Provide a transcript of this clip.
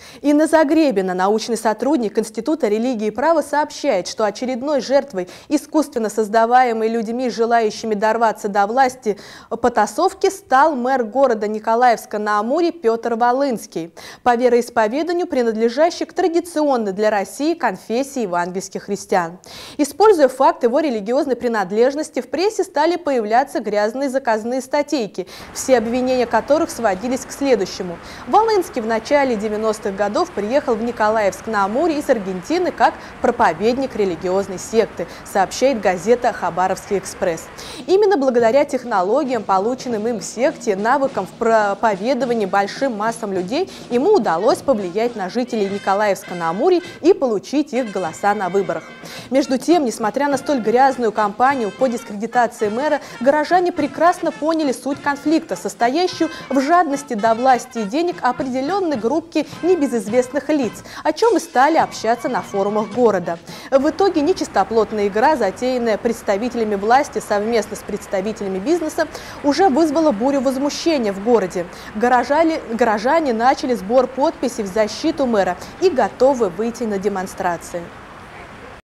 Инна Загребина, научный сотрудник Института религии и права, сообщает, что очередной жертвой искусственно создаваемой людьми, желающими дорваться до власти, потасовки стал мэр города Николаевска-на-Амуре Петр Волынский, по вероисповеданию принадлежащий к традиционной для России конфессии евангельских христиан. Используя факт его религиозной принадлежности, в прессе стали появляться грязные заказные статейки, все обвинения которых сводились к следующему. Волынский в начале 90-х годов приехал в Николаевск-на-Амуре из Аргентины как проповедник религиозной секты, сообщает газета «Хабаровский экспресс». Именно благодаря технологиям, полученным им в секте, навыкам в проповедовании большим массам людей, ему удалось повлиять на жителей Николаевска-на-Амуре и получить их голоса на выборах. Между тем, несмотря на столь грязную кампанию по дискредитации мэра, горожане прекрасно поняли суть конфликта, состоящую в жадности до власти и денег определенной группки небезызвестных лиц, о чем и стали общаться на форумах города. В итоге нечистоплотная игра, затеянная представителями власти совместно с представителями бизнеса, уже вызвала бурю возмущения в городе. Горожане начали сбор подписей в защиту мэра и готовы выйти на демонстрации.